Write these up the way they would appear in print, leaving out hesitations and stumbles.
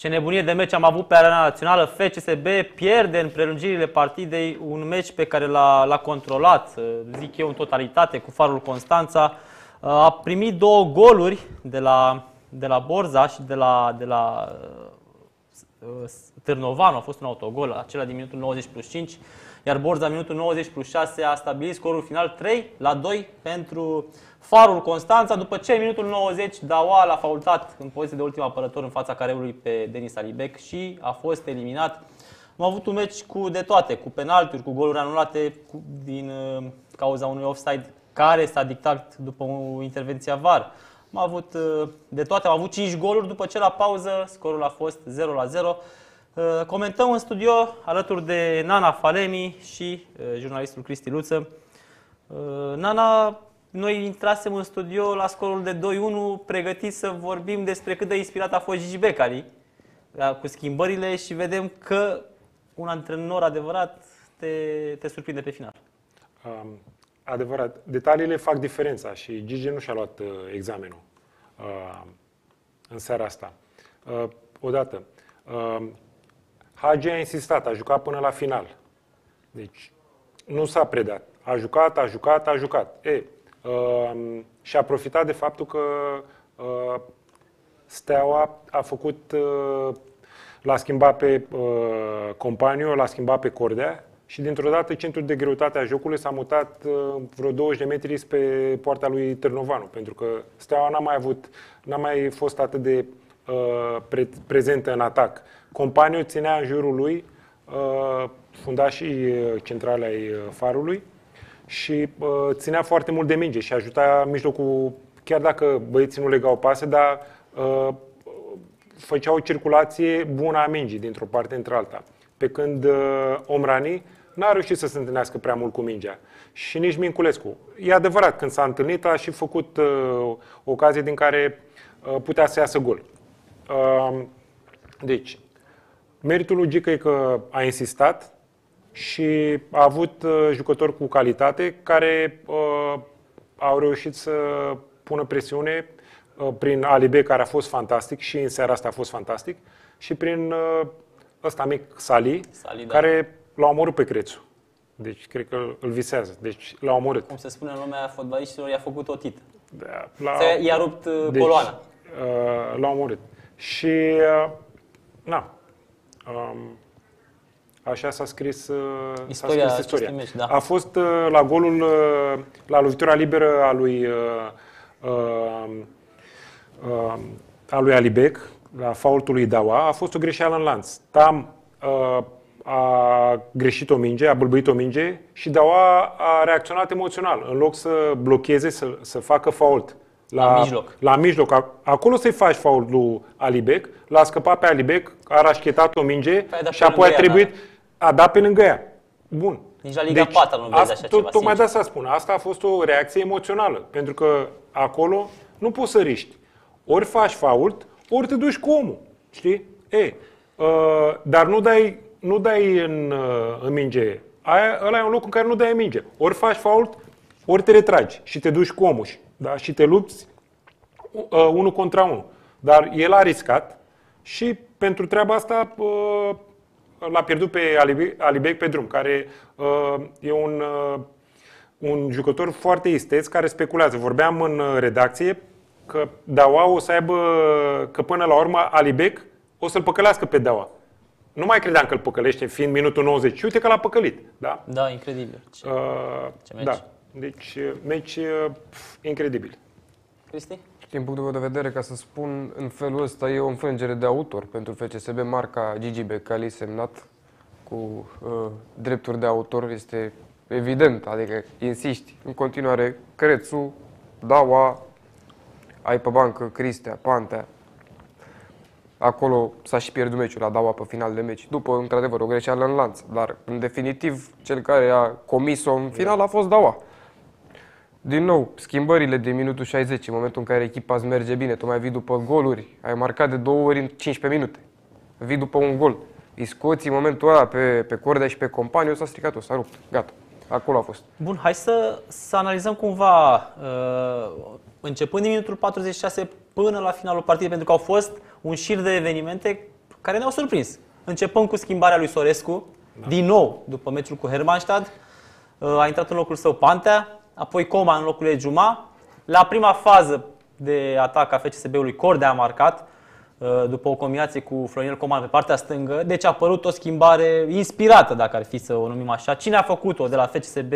Ce nebunie de meci am avut pe Arena Națională. FCSB pierde în prelungirile partidei un meci pe care l-a controlat, zic eu, în totalitate, cu Farul Constanța. A primit 2 goluri de la Borza și de la Târnovanu. A fost un autogol, acela din minutul 90+5, iar Borza minutul 90+6 a stabilit scorul final 3-2 pentru Farul Constanța, după ce în minutul 90 Daua l-a faultat în poziție de ultim apărător în fața careului pe Denis Alibec și a fost eliminat. Am avut un meci cu de toate, cu penalturi, cu goluri anulate din cauza unui offside care s-a dictat după o intervenție VAR. Am avut de toate, am avut 5 goluri, după ce la pauză scorul a fost 0-0. Comentăm în studio alături de Nana Falemi și jurnalistul Cristi Luță. Nana, noi intrasem în studio la scorul de 2-1, pregătiți să vorbim despre cât de inspirat a fost Gigi Becali cu schimbările și vedem că un antrenor adevărat te surprinde pe final. Adevărat. Detaliile fac diferența și Gigi nu și-a luat examenul în seara asta. Odată, Hagi a insistat, a jucat până la final. Deci nu s-a predat. A jucat. Și a profitat de faptul că Steaua a făcut, l-a schimbat pe Companiu, l-a schimbat pe Cordea și dintr-o dată centrul de greutate a jocului s-a mutat vreo 20 de metri spre poarta lui Târnovanu, pentru că Steaua n-a mai fost atât de prezentă în atac. Companiu ținea în jurul lui fundașii centrale ai Farului și ținea foarte mult de minge și ajuta mijlocul, chiar dacă băieții nu legau pase, dar făcea o circulație bună a mingii dintr-o parte într-alta. Pe când Omrani n-a reușit să se întâlnească prea mult cu mingea. Și nici Minculescu. E adevărat, când s-a întâlnit a și făcut ocazie din care putea să iasă gol. Deci, meritul lui Gică e că a insistat și a avut jucători cu calitate care au reușit să pună presiune prin Alibe, care a fost fantastic și în seara asta a fost fantastic, și prin ăsta mic, Sali, care l-a omorât pe Crețu. Deci, cred că îl visează. Deci, l-a omorât. Cum se spune în lumea fotbaliștilor, i-a făcut o tită. Da, i-a rupt coloana. L-a omorât. Și, așa s-a scris istoria. Meci, da. A fost la golul, la lovitura liberă a lui Alibec, la faultul lui Daua, a fost o greșeală în lanț. Tam a greșit o minge, a bâlbâit o minge și Daua a reacționat emoțional. În loc să blocheze, să facă fault la mijloc. Acolo să-i faci fault lui Alibec, l-a scăpat pe Alibec, a rașchetat o minge și apoi a dat pe lângă ea. Bun. Nici la Liga 4 nu vezi așa ceva. Tocmai de asta spun. Asta a fost o reacție emoțională. Pentru că acolo nu poți să riști. Ori faci fault, ori te duci cu omul. Știi? Dar nu dai în minge. Ăla e un loc în care nu dai în minge. Ori faci fault, ori te retragi și te duci cu omul. Da? Și te lupți 1 contra 1. Dar el a riscat și pentru treaba asta l-a pierdut pe Alibec pe drum, care e un jucător foarte isteț care speculează. Vorbeam în redacție că Daua o să aibă, că până la urmă Alibec o să-l păcălească pe Daua. Nu mai credeam că îl păcălește, fiind minutul 90. Și uite că l-a păcălit. Da, da, incredibil. Ce meci. Da. Deci, meci incredibil. Cristi? Din punctul meu de vedere, ca să spun, în felul ăsta e o înfrângere de autor pentru FCSB. Marca Gigi Becali semnat cu drepturi de autor este evident, adică insisti în continuare Crețu, Daua, ai pe bancă Cristea, Pantea. Acolo s-a și pierdut meciul la Daua pe final de meci. După, într-adevăr, o greșeală în lanț, dar în definitiv cel care a comis-o în final a fost Daua. Din nou, schimbările de minutul 60, în momentul în care echipa îți merge bine, tu mai vii după goluri, ai marcat de 2 ori în 15 minute, vii după un gol, îi scoți în momentul ăla pe Cordea și pe Companiu, s-a stricat-o, s-a rupt, gata, acolo a fost. Bun, hai să analizăm cumva, începând din minutul 46 până la finalul partidei, pentru că au fost un șir de evenimente care ne-au surprins. Începând cu schimbarea lui Sorescu, din nou, după meciul cu Hermannstadt, a intrat în locul său Pantea, apoi Coman în locul lui Juma. La prima fază de atac a FCSB-ului, Cordea a marcat, după o combinație cu Florinel Coman pe partea stângă. Deci a apărut o schimbare inspirată, dacă ar fi să o numim așa. Cine a făcut-o de la FCSB,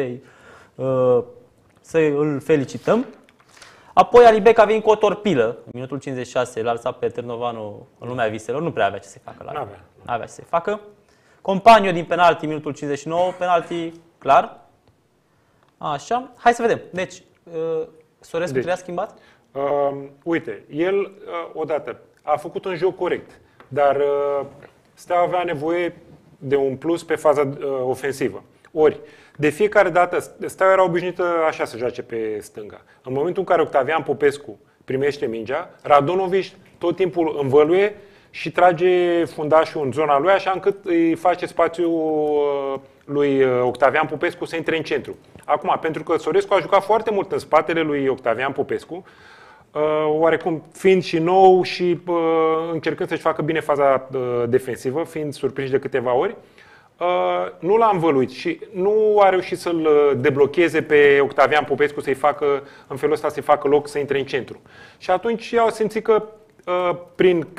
să îl felicităm. Apoi Alibec a venit cu o torpilă, în minutul 56, l-a lăsat pe Târnovanu în lumea viselor, nu prea avea ce să facă la avea ce să facă. Companiu din penalti, minutul 59, penalti clar. Așa, hai să vedem. Deci, Sorescu trebuia schimbat? Uite, el odată a făcut un joc corect, dar Steaua avea nevoie de un plus pe faza ofensivă. Ori, de fiecare dată, Steaua era obișnuită așa să joace pe stânga. În momentul în care Octavian Popescu primește mingea, Radonovic tot timpul învăluie și trage fundașul în zona lui, așa încât îi face spațiu lui Octavian Popescu să intre în centru. Acum, pentru că Sorescu a jucat foarte mult în spatele lui Octavian Popescu, oarecum fiind și nou și încercând să-și facă bine faza defensivă, fiind surprins de câteva ori, nu l-a învăluit și nu a reușit să-l deblocheze pe Octavian Popescu în felul ăsta să-i facă loc să intre în centru. Și atunci au simțit că prin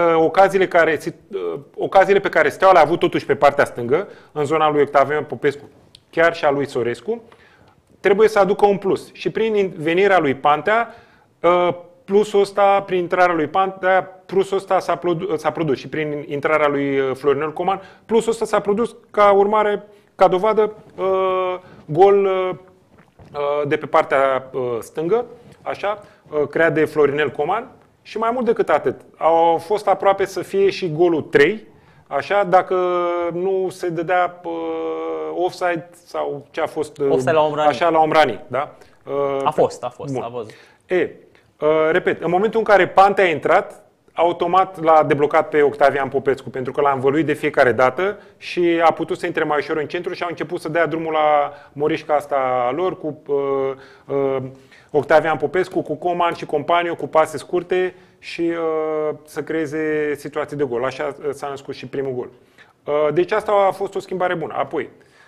ocaziile pe care Steaua le-a avut totuși pe partea stângă, în zona lui Octavian Popescu, chiar și a lui Sorescu, trebuie să aducă un plus. Și prin venirea lui Pantea, plusul ăsta, prin intrarea lui Pantea, plusul ăsta s-a produs. Și prin intrarea lui Florinel Coman, plusul ăsta s-a produs ca urmare, ca dovadă, gol de pe partea stângă, așa, creat de Florinel Coman. Și mai mult decât atât, au fost aproape să fie și golul 3, așa, dacă nu se dădea offside sau ce a fost, offside la Omrani. Așa, la Omrani, da? A fost, bun. a văzut. Repet, în momentul în care Pantea a intrat, automat l-a deblocat pe Octavian Popescu, pentru că l-a învăluit de fiecare dată și a putut să intre mai ușor în centru și au început să dea drumul la morișca asta lor cu Octavian Popescu, cu Coman și companiu, cu pase scurte și să creeze situații de gol. Așa s-a născut și primul gol. Deci asta a fost o schimbare bună. Apoi,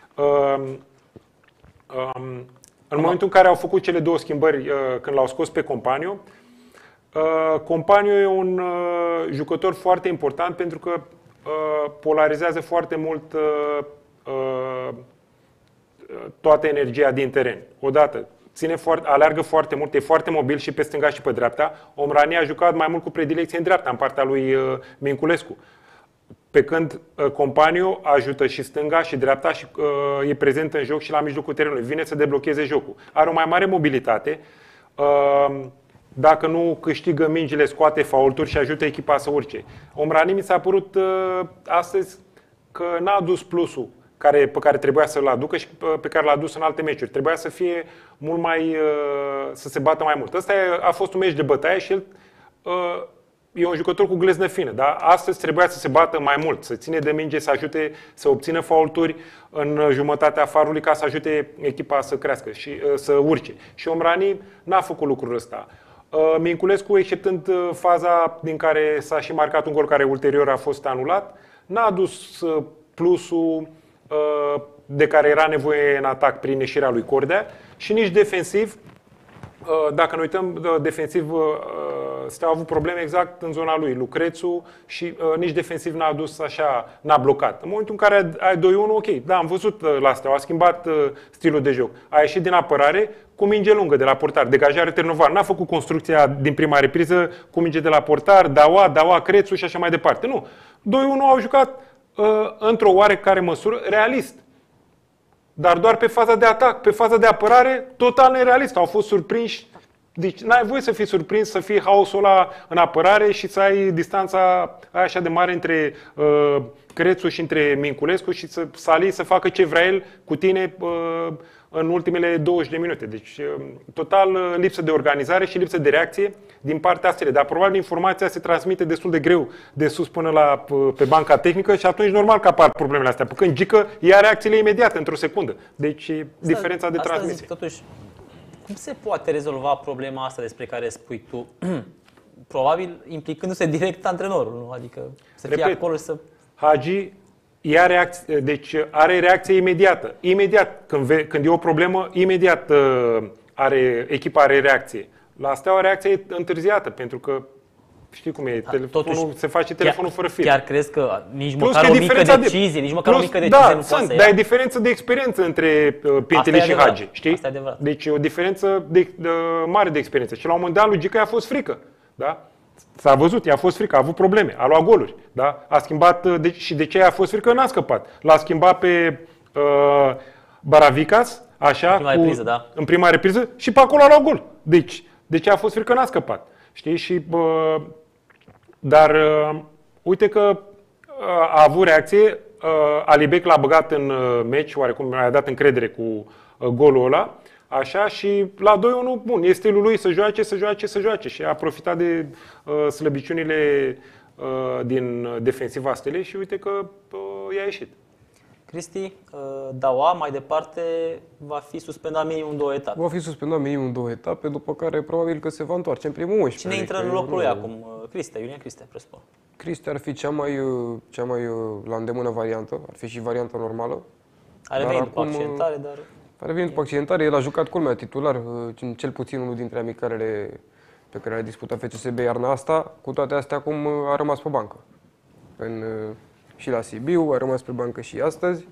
în momentul în care au făcut cele două schimbări, când l-au scos pe Companiu, Companiu e un jucător foarte important pentru că polarizează foarte mult toată energia din teren. Odată, aleargă foarte mult, e foarte mobil și pe stânga și pe dreapta. Omrani a jucat mai mult cu predilecție în dreapta, în partea lui Minculescu. Pe când Companiu ajută și stânga și dreapta și e prezent în joc și la mijlocul terenului. Vine să deblocheze jocul. Are o mai mare mobilitate. Dacă nu câștigă mingile, scoate faulturi și ajută echipa să urce. Omrani mi s-a părut astăzi că n-a adus plusul pe care trebuia să-l aducă și pe care l-a adus în alte meciuri. Trebuia să fie mult mai, să se bată mai mult. Ăsta a fost un meci de bătaie și el e un jucător cu gleznă fină, dar astăzi trebuia să se bată mai mult, să ține de minge, să ajute să obțină faulturi în jumătatea farului ca să ajute echipa să crească și să urce. Și Omrani n-a făcut lucrul ăsta. Minculescu, exceptând faza din care s-a și marcat un gol care ulterior a fost anulat, n-a adus plusul de care era nevoie în atac prin ieșirea lui Cordea și nici defensiv. Dacă ne uităm defensiv, Steaua a avut probleme exact în zona lui, Lucrețu, și nici defensiv n-a adus așa, n-a blocat. În momentul în care ai 2-1, ok, da, am văzut la Steaua, a schimbat stilul de joc. A ieșit din apărare cu minge lungă de la portar, degajare Târnovan. N-a făcut construcția din prima repriză cu minge de la portar, Daua, Crețu și așa mai departe. Nu. 2-1 au jucat într-o oarecare măsură realist. Dar doar pe faza de atac, pe faza de apărare, total nerealist. Au fost surprinși. Deci n-ai voie să fii surprins, să fie haosul ăla în apărare și să ai distanța aia așa de mare între Crețu și între Minculescu și să Sali să facă ce vrea el cu tine în ultimele 20 de minute. Deci total lipsă de organizare și lipsă de reacție din partea asta. Dar probabil informația se transmite destul de greu de sus până pe banca tehnică și atunci normal că apar problemele astea. Pe când Gică ia reacțiile imediate, într-o secundă. Deci diferența de transmisie. Zic, totuși, cum se poate rezolva problema asta despre care spui tu? probabil implicându-se direct antrenorul, nu? Adică să fie Repet, acolo și să... Hagi ia reacție, deci are reacție imediată. Imediat, când e o problemă, imediat echipa are reacție. La Steaua reacția e întârziată, pentru că știi cum e, se face telefonul fără fir. Chiar crezi că nici Plus măcar că o mică decizie, nici măcar o mică decizie nu poate să ia? Dar e diferență de experiență între Pintele și Hagi, știi? Asta e adevărat. Deci e o diferență mare de experiență. Și la un moment dat lui Gica i-a fost frică, da? S-a văzut, i-a fost frică, a avut probleme, a luat goluri, da? A schimbat, și de ce i-a fost frică? N-a scăpat. L-a schimbat pe Baravicas, așa, în prima repriză și pe acolo a luat gol. Deci, de ce a fost frică? N-a scăpat. Știi? Și, dar uite că a avut reacție, Alibec l-a băgat în meci, oarecum a dat încredere cu golul ăla, așa, și la 2-1, bun, e stilul lui să joace și a profitat de slăbiciunile din defensiva Stelei și uite că i-a ieșit. Cristi, Daua mai departe va fi suspendat minimum 2 etape. Va fi suspendat minimum 2 etape, după care probabil că se va întoarce în primul 11. Cine intră în locul lui acum? Iulian Cristea, presupun. Cristea ar fi cea mai la îndemână variantă, ar fi și varianta normală. A revenit după accidentare, dar... A revenit după accidentare, el a jucat culmea titular, cel puțin unul dintre amicalele pe care le-a disputat FCSB iarna asta, cu toate astea acum a rămas pe bancă. Și la Sibiu, a rămas pe bancă și astăzi.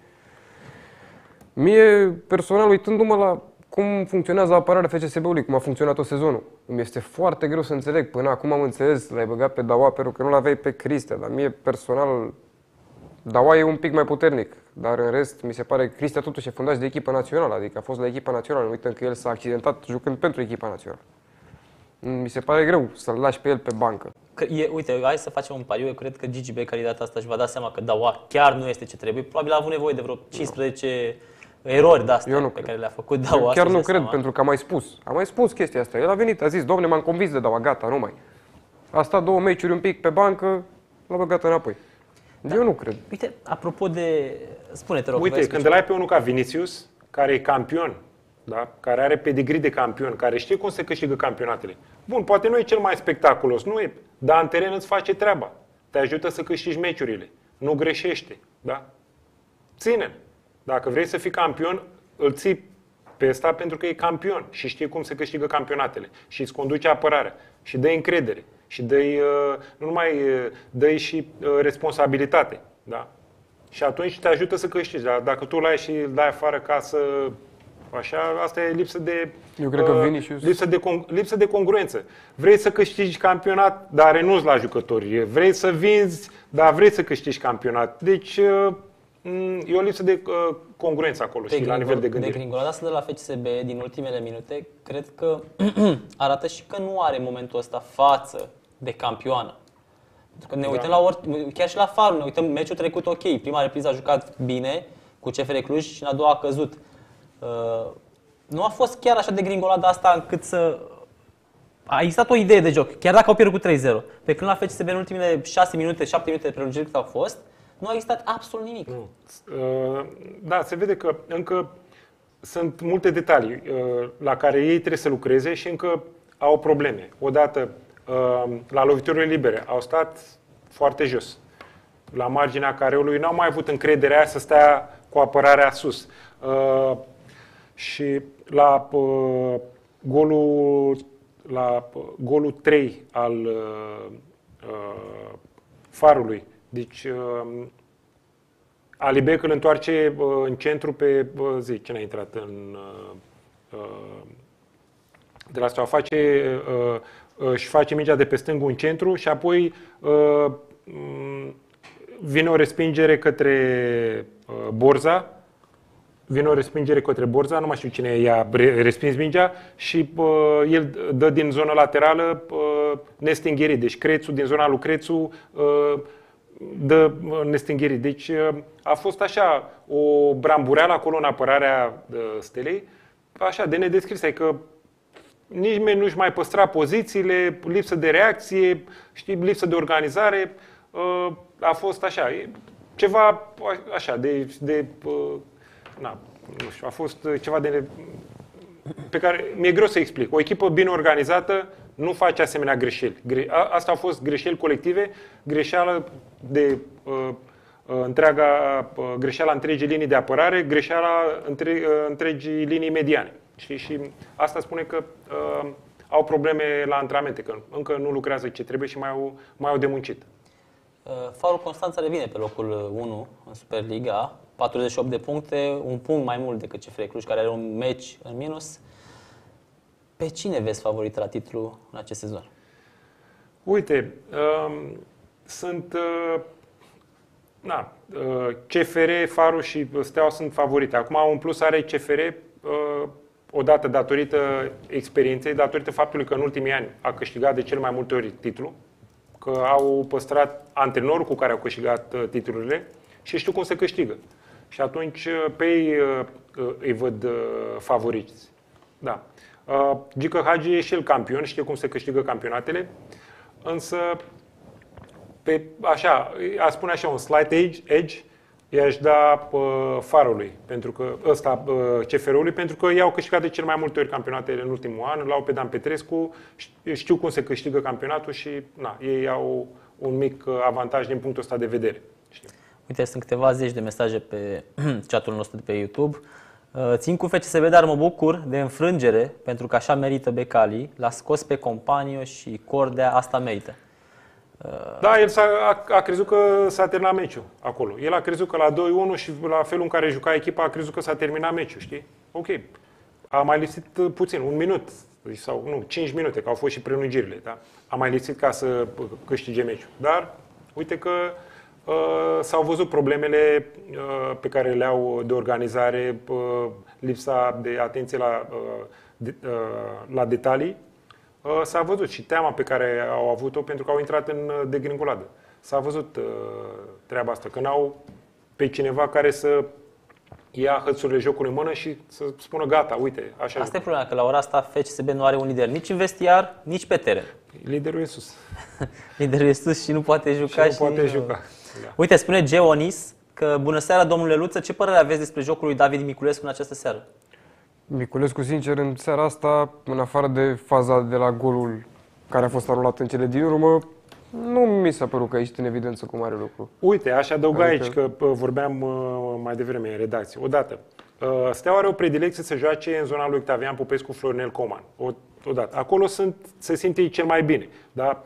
Mie, personal, uitându-mă la cum funcționează apărarea FCSB-ului, cum a funcționat tot sezonul, îmi este foarte greu să înțeleg. Până acum am înțeles, l-ai băgat pe Daua pentru că nu l-aveai pe Cristea, dar mie, personal, Daua e un pic mai puternic, dar în rest, mi se pare că Cristea totuși e fundaș de echipa națională, adică a fost la echipa națională, nu uităm că el s-a accidentat jucând pentru echipa națională. Mi se pare greu să-l lași pe el pe bancă. Uite, hai să facem un pariu. Eu cred că Gigi Becali de data asta își va da seama că Daua chiar nu este ce trebuie. Probabil a avut nevoie de vreo 15 erori de-astea pe care le-a făcut Daua. Eu chiar nu cred, pentru că am mai spus chestia asta. El a venit, a zis, domne, m-am convins de Daua, gata, nu mai. A stat 2 meciuri un pic pe bancă, l-a băgat înapoi. Da. Eu nu cred. Uite, apropo de... Spune, te rog. Uite, când îl ai pe unul ca Vinicius, care e campion, da? Care are pedigree de campion, care știe cum se câștigă campionatele. Bun, poate nu e cel mai spectaculos, nu e, dar în teren îți face treaba. Te ajută să câștigi meciurile. Nu greșește, da? Ține-l. Dacă vrei să fii campion, îl ții pe ăsta pentru că e campion și știe cum se câștigă campionatele și îți conduce apărarea și dă încredere și nu numai dă și responsabilitate, da? Și atunci te ajută să câștigi. Dar dacă tu l-ai și îl dai afară ca să... Așa, asta e lipsă de... Eu cred că Vinicius... lipsă de congruență. Vrei să câștigi campionat, dar renunți la jucători. Vrei să vinzi, dar vrei să câștigi campionat. Deci e o lipsă de congruență acolo și la nivel de gândire. Gringolada asta de la FCSB din ultimele minute, cred că arată și că nu are în momentul ăsta față de campioană. Pentru că ne uităm chiar și la Farul, ne uităm meciul trecut ok. Prima repriză a jucat bine cu CFR Cluj și în a doua a căzut. Nu a fost chiar așa de gringolada asta încât să... A existat o idee de joc, chiar dacă au pierdut cu 3-0. Pe când la FCSB în ultimele 6 minute, 7 minute de prelungiri cât au fost, nu a existat absolut nimic. Da, se vede că încă sunt multe detalii la care ei trebuie să lucreze și încă au probleme. Odată, la loviturile libere, au stat foarte jos. La marginea careului n-au mai avut încrederea să stea cu apărarea sus. Și la golul 3 al Farului, deci Alibec îl întoarce în centru pe zi, ce n-a intrat în de la Steaua, își face mingea de pe stângul în centru și apoi vine o respingere către Borza. Nu mai știu cine i-a respins mingea și el dă din zona laterală nestingherit. Deci Crețu, din zona lui Crețu, dă nestingherit. Deci a fost așa o brambureală acolo în apărarea Stelei, așa de nedescris, adică nimeni nu-și mai păstra pozițiile, lipsă de reacție, știi, lipsă de organizare. A fost așa, ceva așa nu știu, a fost ceva pe care mi-e greu să explic. O echipă bine organizată nu face asemenea greșeli. Asta au fost greșeli colective, greșeală de greșeala întregii linii de apărare, greșeala întregii linii mediane. Și asta spune că au probleme la antrenamente, că încă nu lucrează ce trebuie și mai au de muncit. Farul Constanța revine pe locul 1 în Superliga, 48 de puncte, un punct mai mult decât CFR Cluj, care are un meci în minus. Pe cine vezi favorit la titlu în acest sezon? Uite, sunt CFR, Farul și Steaua sunt favorite. Acum un plus are CFR, odată datorită experienței, datorită faptului că în ultimii ani a câștigat de cel mai multe ori titlul, că au păstrat antrenorul cu care au câștigat titlurile și știu cum se câștigă. Și atunci pe ei îi văd favoriți. Da. Gică Hagi e și el campion, știe cum se câștigă campionatele, însă a spune așa, un slight edge i-aș da Farului, pentru că CFR-ului, pentru că ei au câștigat de cel mai multe ori campionatele în ultimul an, l-au pe Dan Petrescu, știu cum se câștigă campionatul și ei au un mic avantaj din punctul ăsta de vedere. Știu. Uite, sunt câteva zeci de mesaje pe chatul nostru de pe YouTube. Țin cu FCSB, dar mă bucur de înfrângere, pentru că așa merită Becali. L-a scos pe Companio și Cordea, asta merită. Da, el a crezut că s-a terminat meciul acolo. El a crezut că la 2-1 și la felul în care juca echipa a crezut că s-a terminat meciul, știi? Ok. A mai lipsit puțin, un minut sau nu, 5 minute, că au fost și prelungirile, da? A mai lipsit ca să câștige meciul. Dar uite că s-au văzut problemele pe care le au de organizare, lipsa de atenție la detalii. S-a văzut și teama pe care au avut-o pentru că au intrat în degringoladă. S-a văzut treaba asta, că n-au pe cineva care să ia hățurile jocului în mână și să spună gata, uite, așa. Asta e problema, că la ora asta FCSB nu are un lider nici în vestiar, nici pe teren. Liderul e sus. Liderul e sus și nu poate juca. Și nu poate juca. Da. Uite, spune Geonis că bună seara, domnule Luță, ce părere aveți despre jocul lui David Miculescu în această seară? Miculescu, sincer, în seara asta, în afară de faza de la golul care a fost anulat în cele din urmă, nu mi s-a părut că a ieșit în evidență cu mare lucru. Uite, aș adăuga aici, că vorbeam mai devreme în redacție. Odată, Steaua are o predilecție să joace în zona lui Octavian Popescu, Florinel Coman. Odată. Acolo se simte cel mai bine. Da?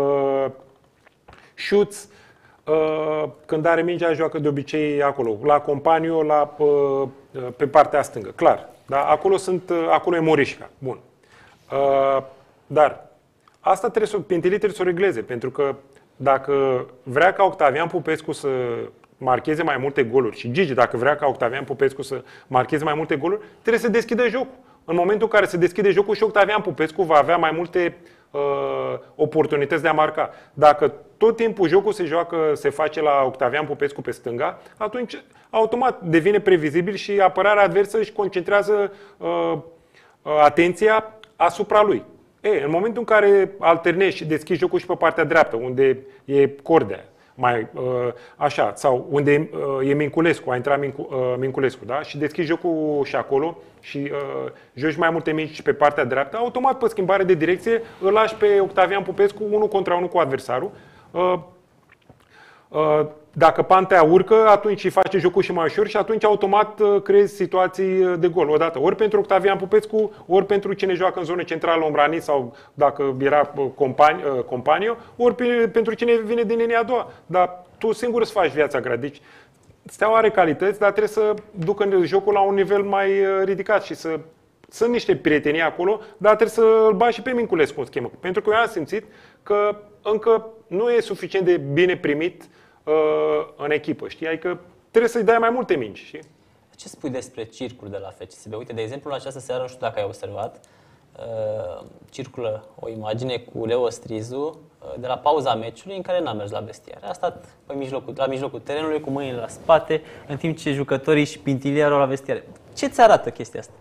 Șuț, când are mingea, joacă de obicei acolo. La Companio, pe partea stângă. Clar. Da? Acolo e Morișca. Bun. Dar asta Pintilii trebuie să o regleze, pentru că dacă vrea ca Octavian Popescu să marcheze mai multe goluri și Gigi, dacă vrea ca Octavian Popescu să marcheze mai multe goluri, trebuie să deschidă jocul. În momentul în care se deschide jocul și Octavian Popescu va avea mai multe oportunități de a marca. Dacă tot timpul jocul se face la Octavian Popescu pe stânga, atunci automat devine previzibil și apărarea adversă își concentrează atenția asupra lui. În momentul în care alternezi și deschizi jocul și pe partea dreaptă, unde e Cordea, sau unde e Minculescu, a intrat Minculescu, da? Și deschizi jocul și acolo și joci mai multe mici pe partea dreaptă, automat pe schimbare de direcție îl lași pe Octavian Popescu 1 contra 1 cu adversarul. Dacă Pantea urcă, atunci îi face jocul și mai ușor și atunci automat creezi situații de gol. Odată, ori pentru Octavian Popescu, ori pentru cine joacă în zonă centrală, Omrani sau dacă era Companio, ori pentru cine vine din linia a doua. Dar tu singur îți faci viața grea. Deci Steaua are calități, dar trebuie să ducă jocul la un nivel mai ridicat și sunt niște prietenii acolo, dar trebuie să îl bagi și pe Minculescu în schemă. Pentru că eu am simțit că încă nu e suficient de bine primit în echipă, știi? Adică trebuie să-i dai mai multe mingi, știi? Ce spui despre circul de la FCSB? Uite, de exemplu, în această seară, nu știu dacă ai observat, circulă o imagine cu Leo Strizu de la pauza meciului în care n-a mers la vestiar. A stat la mijlocul terenului cu mâinile la spate, în timp ce jucătorii și Pintilie erau la vestiare. Ce ți arată chestia asta?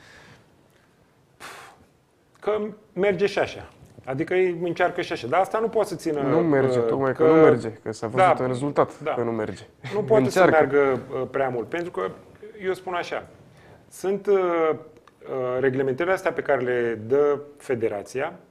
Că merge și așa. Adică ei încearcă și așa. Dar asta nu poate să țină... Nu merge, tocmai că nu merge, că s-a văzut în rezultat că nu merge. Nu poate să meargă prea mult, pentru că eu spun așa, sunt reglementările astea pe care le dă federația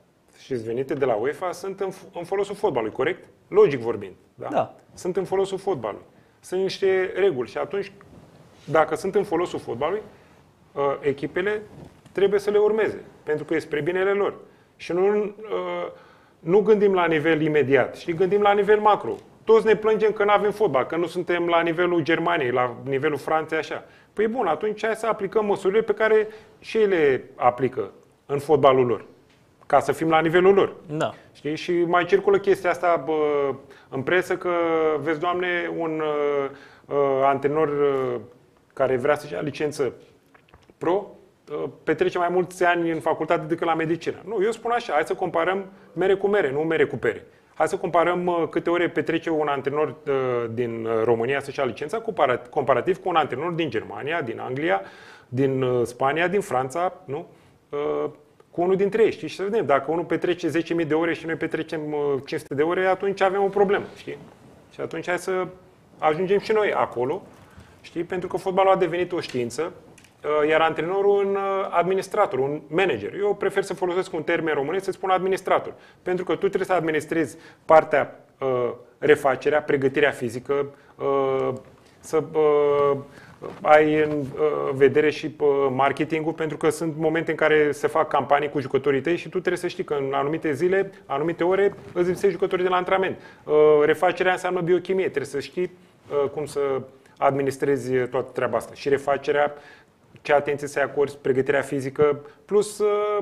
și venite de la UEFA sunt în folosul fotbalului, corect? Logic vorbind. Da? Da. Sunt în folosul fotbalului. Sunt niște reguli și atunci, dacă sunt în folosul fotbalului, echipele trebuie să le urmeze, pentru că e spre binele lor. Și nu gândim la nivel imediat, știi? Gândim la nivel macro. Toți ne plângem că nu avem fotbal, că nu suntem la nivelul Germaniei, la nivelul Franței, așa. Păi bun, atunci hai să aplicăm măsurile pe care și ei le aplică în fotbalul lor, ca să fim la nivelul lor. Da. Știi? Și mai circulă chestia asta în presă că, vezi, Doamne, un antrenor care vrea să-și ia licență pro petrece mai mulți ani în facultate decât la medicină. Nu, eu spun așa, hai să comparăm mere cu mere, nu mere cu pere. Hai să comparăm câte ore petrece un antrenor din România să-și ia licența comparativ cu un antrenor din Germania, din Anglia, din Spania, din Franța, nu? Cu unul dintre ei, știi? Și să vedem, dacă unul petrece 10.000 de ore și noi petrecem 500 de ore, atunci avem o problemă, știi? Și atunci hai să ajungem și noi acolo, știi? Pentru că fotbalul a devenit o știință, iar antrenorul un administrator, un manager. Eu prefer să folosesc un termen românesc, să spun administrator. Pentru că tu trebuie să administrezi partea refacerea, pregătirea fizică, să ai în vedere și marketingul, pentru că sunt momente în care se fac campanii cu jucătorii tăi și tu trebuie să știi că în anumite zile, anumite ore, îți lipsești jucătorii de la antrenament. Refacerea înseamnă biochimie, trebuie să știi cum să administrezi toată treaba asta. Și refacerea, ce atenție să-i acorzi, pregătirea fizică, plus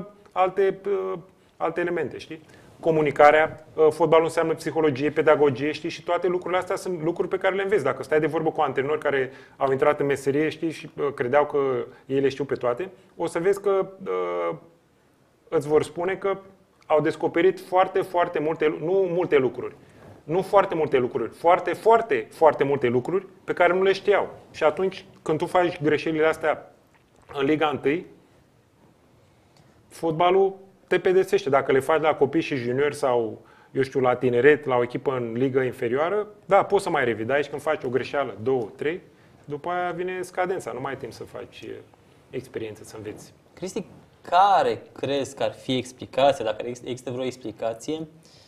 alte elemente, știi? Comunicarea, fotbalul înseamnă psihologie, pedagogie, știi? Și toate lucrurile astea sunt lucruri pe care le înveți. Dacă stai de vorbă cu antrenori care au intrat în meserie, știi, și credeau că ei le știu pe toate, o să vezi că îți vor spune că au descoperit foarte multe, nu multe lucruri. Nu foarte multe lucruri, foarte multe lucruri pe care nu le știau. Și atunci, când tu faci greșelile astea în Liga 1, fotbalul te pedepsește. Dacă le faci la copii și juniori sau, eu știu, la tineret, la o echipă în ligă inferioară, da, poți să mai revii. Dar aici când faci o greșeală, 2, 3, după aia vine scadența. Nu mai ai timp să faci experiență, să înveți. Cristi, care crezi că ar fi explicația, dacă există vreo explicație,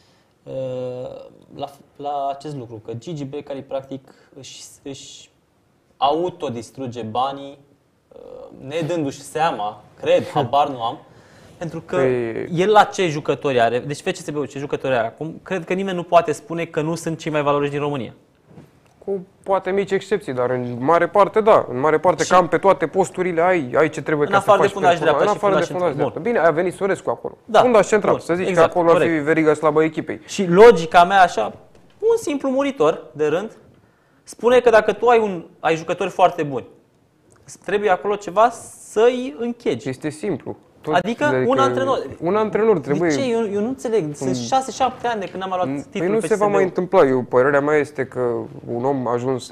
la acest lucru? Că Gigi Becali practic își autodistruge banii, nedându-și seama, cred, habar nu am, pentru că el la ce jucători are, deci FCSB-ul ce jucători are acum, cred că nimeni nu poate spune că nu sunt cei mai valoroși din România. Cu poate mici excepții, dar în mare parte da. În mare parte și cam pe toate posturile ai ce trebuie ca să faci. În afară de fundaș dreapta și fundaș central. Bine, a venit Sorescu acolo. Da. Fundaș central, să zici exact, că acolo ar fi veriga slabă echipei. Și logica mea așa, un simplu muritor de rând, spune că dacă tu ai jucători foarte buni, trebuie acolo ceva să-i închegi. Este simplu. Adică un antrenor. Un antrenor trebuie. De ce? Eu nu înțeleg. Sunt 6-7 ani de când am luat titlul. Păi nu se va mai întâmpla. Părerea mea este că un om ajuns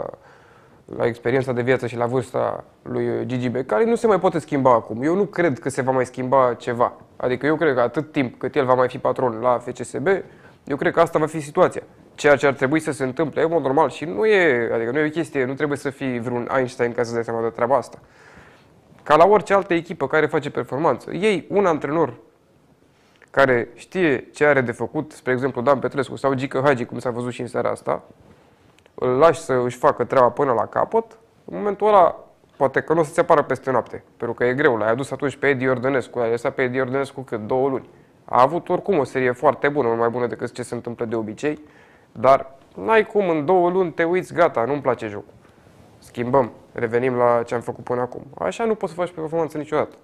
la experiența de viață și la vârsta lui Gigi Becali nu se mai poate schimba acum. Eu nu cred că se va mai schimba ceva. Adică eu cred că atât timp cât el va mai fi patron la FCSB, eu cred că asta va fi situația. Ceea ce ar trebui să se întâmple, e mod normal și nu e o chestie, nu trebuie să fii vreun Einstein ca să dai seama de treaba asta. Ca la orice altă echipă care face performanță. Ei, un antrenor care știe ce are de făcut, spre exemplu Dan Petrescu sau Gică Hagi, cum s-a văzut și în seara asta, îl lași să își facă treaba până la capăt, în momentul ăla poate că nu o să-ți apară peste noapte, pentru că e greu. L-ai adus atunci pe Edi Iordănescu, l-ai lăsat pe Edi Iordănescu cât 2 luni. A avut oricum o serie foarte bună, mult mai bună decât ce se întâmplă de obicei, dar n-ai cum, în 2 luni te uiți, gata, nu-mi place jocul. Schimbăm, revenim la ce am făcut până acum. Așa nu poți să faci performanță niciodată.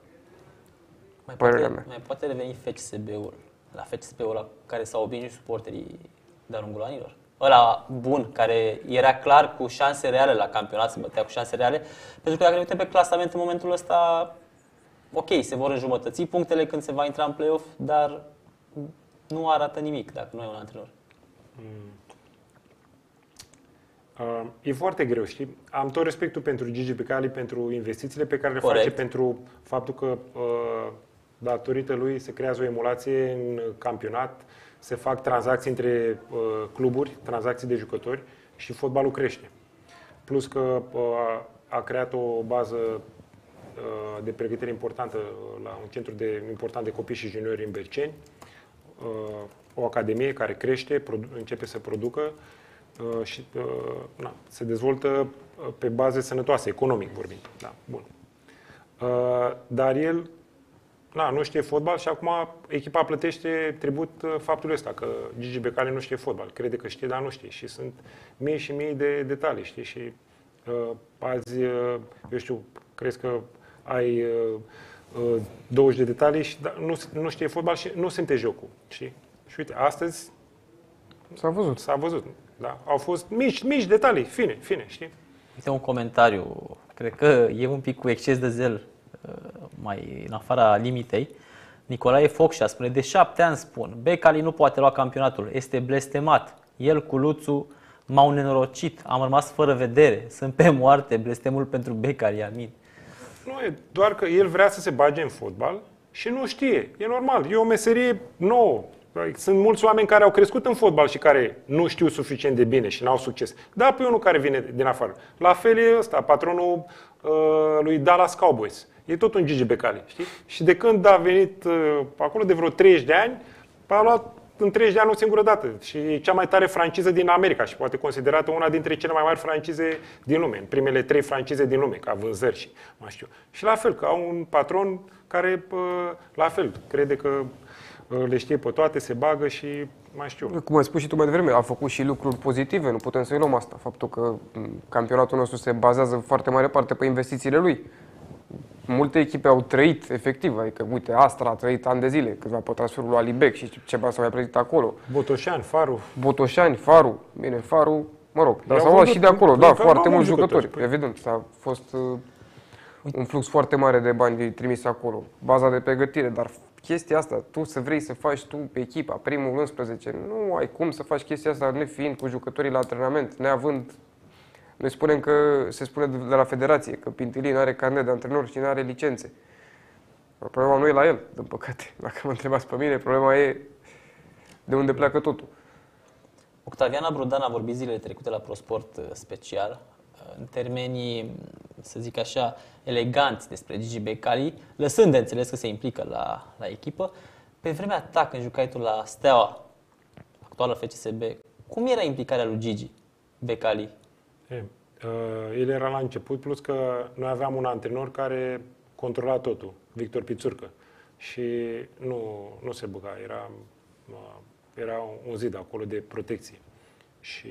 Mai poate reveni FCSB-ul, la FCSB-ul la care s-au obișnuit suporterii de-a lungul anilor? Ăla bun, care era clar cu șanse reale la campionat, se bătea cu șanse reale, pentru că dacă ne uităm pe clasament în momentul ăsta, ok, se vor înjumătăți punctele când se va intra în play-off, dar nu arată nimic dacă nu e un antrenor. E foarte greu, știi? Am tot respectul pentru Gigi Becali, pentru investițiile pe care le Corect. face, pentru faptul că datorită lui se creează o emulație în campionat, se fac tranzacții între cluburi, tranzacții de jucători și fotbalul crește. Plus că a creat o bază de pregătire importantă la un centru important de copii și juniori în Berceni. o academie care crește, începe să producă și se dezvoltă pe baze sănătoase, economic vorbind. Da, bun. Dar el nu știe fotbal și acum echipa plătește tribut faptul ăsta, că Gigi Becali nu știe fotbal. Crede că știe, dar nu știe. Și sunt mii și mii de detalii, știi? Și azi, eu știu, crezi că ai 20 de detalii și nu știe fotbal și nu simte jocul, știi? Și uite, astăzi s-a văzut. Da? Au fost mici detalii, fine, știi? Este un comentariu, cred că e un pic cu exces de zel, mai în afara limitei. Nicolae Focșa spune: de 7 ani spun, Becali nu poate lua campionatul, este blestemat. El cu Luțu m-au nenorocit, am rămas fără vedere, sunt pe moarte, blestemul pentru Becali, amin. Nu, e doar că el vrea să se bage în fotbal și nu știe. E normal, e o meserie nouă. Sunt mulți oameni care au crescut în fotbal și care nu știu suficient de bine și n-au succes. Da, pe unul care vine din afară. La fel e ăsta, patronul lui Dallas Cowboys. E tot un Gigi Becali, știi? Și de când a venit acolo, de vreo 30 de ani, a luat în 30 de ani o singură dată. Și e cea mai tare franciză din America și poate considerată una dintre cele mai mari francize din lume. În primele 3 francize din lume, ca vânzări și mai știu. Și la fel, că au un patron care, la fel, crede că le știe pe toate, se bagă și mai știu. Cum ai spus și tu mai devreme, a făcut și lucruri pozitive, nu putem să-i luăm asta. Faptul că campionatul nostru se bazează în foarte mare parte pe investițiile lui. Multe echipe au trăit efectiv, adică uite, Astra a trăit ani de zile, câțiva pe transferul lui Alibec și ce bani s-au mai plătit acolo. Botoșani, Faru, bine, Faru, mă rog, dar s-au luat și de acolo, da, foarte mulți jucători, evident, a fost un flux foarte mare de bani trimis acolo, baza de pregătire, dar chestia asta, tu să vrei să faci tu pe echipa, primul 11, nu ai cum să faci chestia asta nefiind cu jucătorii la antrenament, neavând. Noi spunem că, se spune de la federație, că Pintilii nu are carnet de antrenor și nu are licențe. Problema nu e la el, din păcate. Dacă mă întrebați pe mine, problema e de unde pleacă totul. Octaviana Brudan a vorbit zilele trecute la ProSport special, în termenii, să zic așa, eleganți despre Gigi Becali, lăsând de înțeles că se implică la echipă. Pe vremea ta, când jucai tu la Steaua, actuală FCSB, cum era implicarea lui Gigi Becali? El era la început, plus că noi aveam un antrenor care controla totul, Victor Pițurcă. Și nu se băga, era un zid acolo de protecție. Și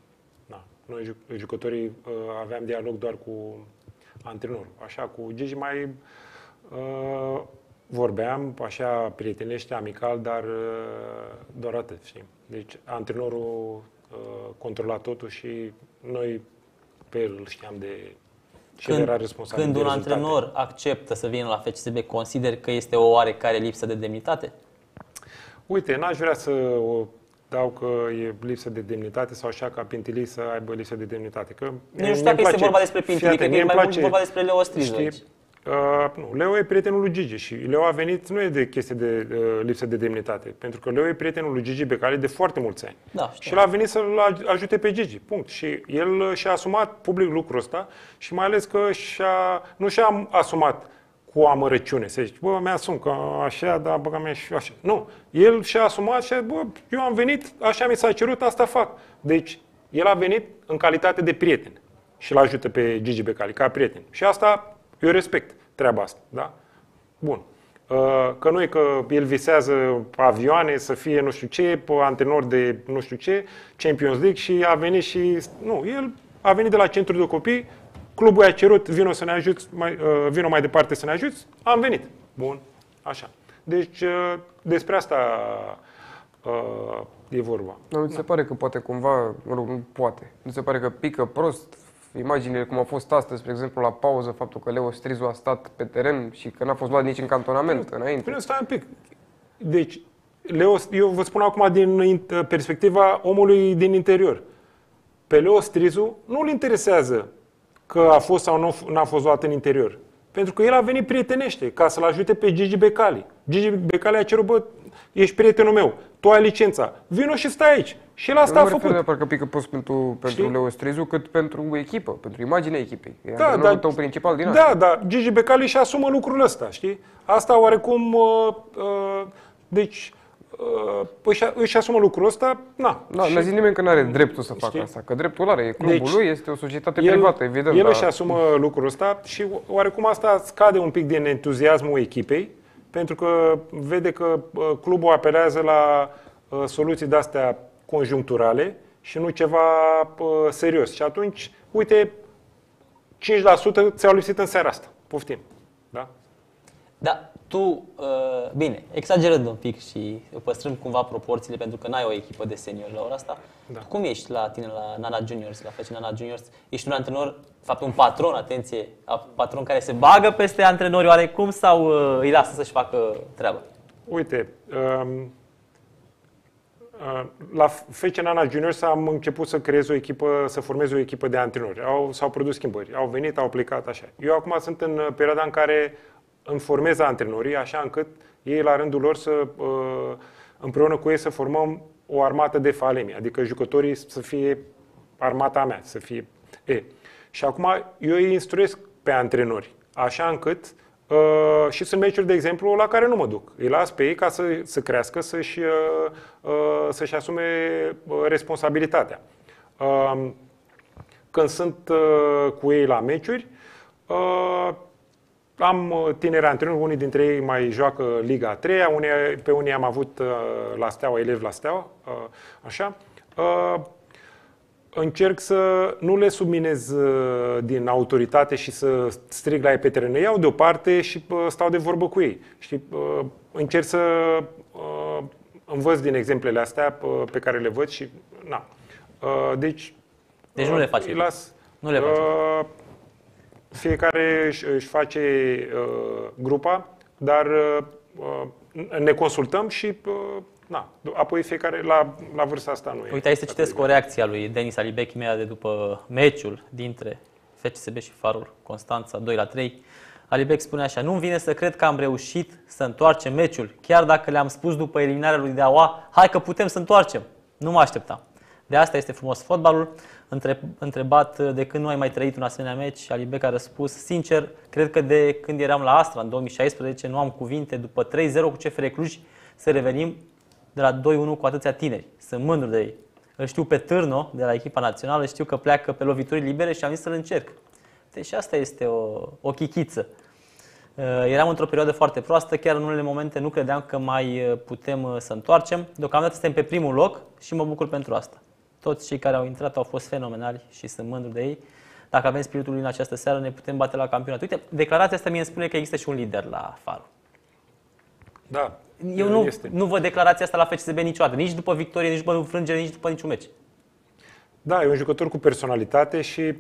noi jucătorii aveam dialog doar cu antrenorul. Așa, cu Gigi mai vorbeam, așa, prietenește, amical, dar doar atât, știi? Deci antrenorul controla totul și noi pe el îl știam de ce era responsabil. Când un antrenor acceptă să vină la FCSB, consider că este o oarecare lipsă de demnitate? Uite, n-aș vrea să o dau că e lipsă de demnitate sau așa ca Pintilii să aibă lipsă de demnitate. Că nu știu dacă este vorba despre Pintilii, cred că e mai mult vorba despre Leo Strizu aici. Nu, Leo e prietenul lui Gigi și Leo a venit, nu e de chestie de lipsă de demnitate, pentru că Leo e prietenul lui Gigi Becali de foarte mulți ani. Da, și el a venit să-l ajute pe Gigi, punct. Și el și-a asumat public lucrul ăsta și mai ales că nu și-a asumat cu amărăciune, să zici, bă, mi-asum că așa, da, băga mea și așa. Nu, el și-a asumat și a zis, bă, eu am venit, așa mi s-a cerut, asta fac. Deci, el a venit în calitate de prieten și l ajută pe Gigi Becali ca prieten. Și asta eu respect treaba asta, da? Bun. Că nu e că el visează avioane, să fie nu știu ce, antrenor de nu știu ce, Champions League și a venit și... Nu, el a venit de la centru de copii, clubul i-a cerut, vino să ne ajuți, vino mai departe să ne ajuți, am venit. Bun, așa. Deci despre asta e vorba. Nu ți se pare că poate cumva, nu poate, nu se pare că pică prost imaginile cum a fost astăzi, spre exemplu, la pauză, faptul că Leo Strizu a stat pe teren și că n-a fost luat nici în cantonament înainte. Bine, stai un pic. Deci, eu vă spun acum din perspectiva omului din interior. Pe Leo Strizu nu-l interesează că a fost sau nu n-a fost luat în interior. Pentru că el a venit prietenește ca să-l ajute pe Gigi Becali. Gigi Becali a cerut, bă, ești prietenul meu, tu ai licența, vino și stai aici. Și el asta a făcut. Nu mă parcă pică prost pentru Leo Strizu, cât pentru echipă, pentru imaginea echipei. E da, antrenorul tău principal din asta. Da, da, Gigi Becali și asumă lucrul ăsta, știi? Asta oarecum, deci... își asumă lucrul ăsta, Da, nu zic nimeni că nu are dreptul să facă asta, că dreptul are, e clubul Deci, lui, este o societate privată, evident. El își asumă lucrul ăsta și oarecum asta scade un pic din entuziasmul echipei, pentru că vede că clubul apelează la soluții de-astea conjuncturale și nu ceva serios. Și atunci, uite, 5% ți-au lipsit în seara asta. Poftim. Da? Da, tu, bine, exagerând un pic și păstrând cumva proporțiile, pentru că n-ai o echipă de seniori la ora asta, tu cum ești la tine la Nana Juniors, la FC Nana Juniors? Ești un antrenor, de fapt un patron, atenție, patron care se bagă peste antrenori oarecum sau îi lasă să-și facă treaba? Uite, la FC Nana Juniors am început să creez o echipă, să formez o echipă de antrenori. S-au produs schimbări, au venit, au plecat, așa. Eu acum sunt în perioada în care îmi formez antrenorii, așa încât ei la rândul lor să, împreună cu ei să formăm o armată de falemi, adică jucătorii să fie armata mea, să fie... Și acum eu îi instruiesc pe antrenori, așa încât și sunt meciuri, de exemplu, la care nu mă duc. Îi las pe ei ca să crească, să-și asume responsabilitatea. Când sunt cu ei la meciuri, am tineri antrenori, unii dintre ei mai joacă Liga a 3-a, pe unii am avut la Steaua, elevi la Steaua, așa. Încerc să nu le subminez din autoritate și să strig la ei pe teren. Iau deoparte și stau de vorbă cu ei. Știi? Încerc să învăț din exemplele astea pe care le văd și... Na. Deci nu le faci. Nu le faci. Fiecare își face grupa, dar ne consultăm și apoi fiecare la vârsta asta nu e. Uite, aici să citesc o reacție a lui Denis Alibec imediat de după meciul dintre FCSB și Farul Constanța 2-3. Alibec spune așa: nu-mi vine să cred că am reușit să întoarcem meciul, chiar dacă le-am spus după eliminarea lui Deaua, hai că putem să întoarcem. Nu mă așteptam. De asta este frumos fotbalul. Întrebat de când nu ai mai trăit un asemenea meci, Alibec a răspuns: sincer, cred că de când eram la Astra în 2016 nu am cuvinte, după 3-0 cu CFR Cluj să revenim de la 2-1 cu atâția tineri. Sunt mândru de ei. Îl știu pe Târno de la echipa națională, știu că pleacă pe lovituri libere și am zis să-l încerc. Deci asta este o chichiță. Eram într-o perioadă foarte proastă, chiar în unele momente nu credeam că mai putem să întoarcem. Deocamdată suntem pe primul loc și mă bucur pentru asta. Toți cei care au intrat au fost fenomenali și sunt mândru de ei. Dacă avem spiritul lui în această seară, ne putem bate la campionat. Uite, declarația asta mie îmi spune că există și un lider la Farul. Da. Eu nu văd declarația asta la FCSB niciodată, nici după victorie, nici după înfrângere, nici după niciun meci. Da, e un jucător cu personalitate și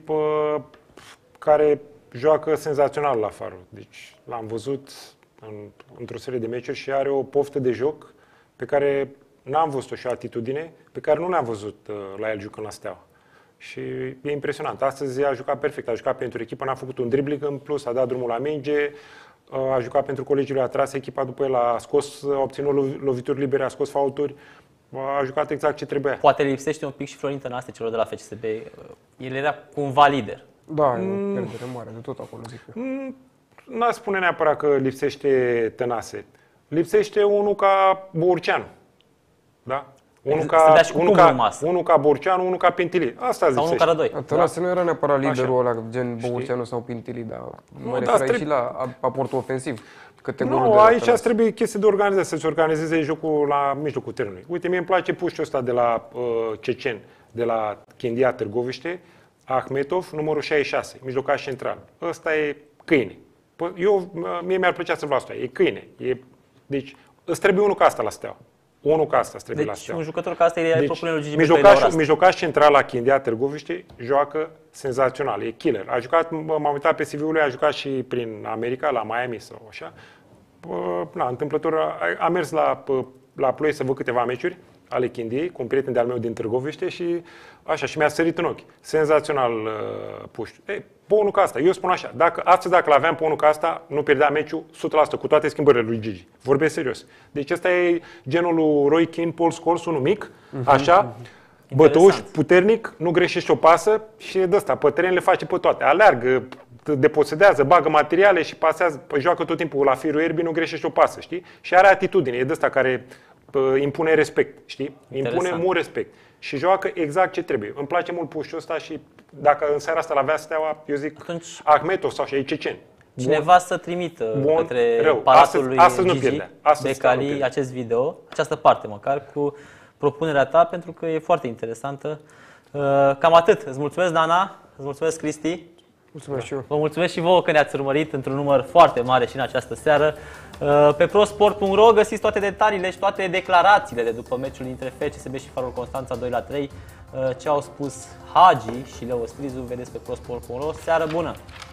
care joacă senzațional la Farul. Deci l-am văzut într-o serie de meciuri și are o poftă de joc pe care n-am văzut-o și o atitudine pe care nu le-am văzut la el jucând la Steaua. Și e impresionant. Astăzi a jucat perfect, a jucat pentru echipă, n-a făcut un dribbling în plus, a dat drumul la minge, a jucat pentru colegii lui, a tras echipa după el, a obținut lovituri libere, a scos faulturi, a jucat exact ce trebuia. Poate lipsește un pic și Florin Tănase celor de la FCSB. El era cumva lider. Da, e o pierdere mare de tot acolo, zic eu. N-aș spune neapărat că lipsește Tănase. Lipsește unul ca Borceanu. Da? Unul ca Borceanu, unul ca Pintili. Asta sau unul ca Rădoi. Tănase nu era neapărat liderul ăla, gen Borceanu sau Pintili, dar mă refer și la aportul ofensiv. Nu, aici îți trebuie chestii de organizare, să-ți organizeze jocul la mijlocul terenului. Uite, mie îmi place puștiul ăsta de la Cecen, de la Chindia Târgoviște, Ahmetov, numărul 66, mijlocaș central. Ăsta e câine. Mie mi-ar plăcea să vreau asta. E câine. Deci, îți trebuie unul ca asta la Steaua. Unul ca asta trebuie la Steaua. Un jucător ca asta e propunerea lui Gigi mijlocaș central la Chindia Târgoviște joacă senzațional, e killer. A jucat, m-am uitat pe CV-ul lui, a jucat și prin America, la Miami sau așa. Întâmplător, a mers la Ploiești să văd câteva meciuri ale Chindiei, cu un prieten de-al meu din Târgoviște și așa, și mi-a sărit în ochi. Senzațional puști. Unul ca asta. Eu spun așa, dacă l-aveam pe unul ca asta, nu pierdea meciul 100% cu toate schimbările lui Gigi. Vorbesc serios. Deci ăsta e genul lui Roy Keane, Paul Scholes, unul mic, așa, bătăuș, puternic, nu greșește o pasă și de ăsta, pe teren le face pe toate. Aleargă, deposedează, bagă materiale și pasează, joacă tot timpul la firul ierbii, nu greșește o pasă, știi? Și are atitudine, e de ăsta care impune respect, știi? Impune Interesant. mult respect. Și joacă exact ce trebuie. Îmi place mult pușul ăsta și dacă în seara asta l-avea Steaua, eu zic Atunci, Ahmetov sau și Ceceni. cineva să trimită Bun, către rău. palatul lui Astăzi nu Gigi pierdea. Astăzi nu Becali pierdea. acest video, această parte măcar, cu propunerea ta, pentru că e foarte interesantă. Cam atât. Îți mulțumesc, Dana. Îți mulțumesc, Cristi. Mulțumesc și eu. Vă mulțumesc și vouă că ne-ați urmărit într-un număr foarte mare și în această seară. Pe prosport.ro găsiți toate detaliile și toate declarațiile de după meciul dintre FCSB și Farul Constanța 2-3. Ce au spus Hagi și Leo Strizu, vedeți pe prosport.ro. Seară bună!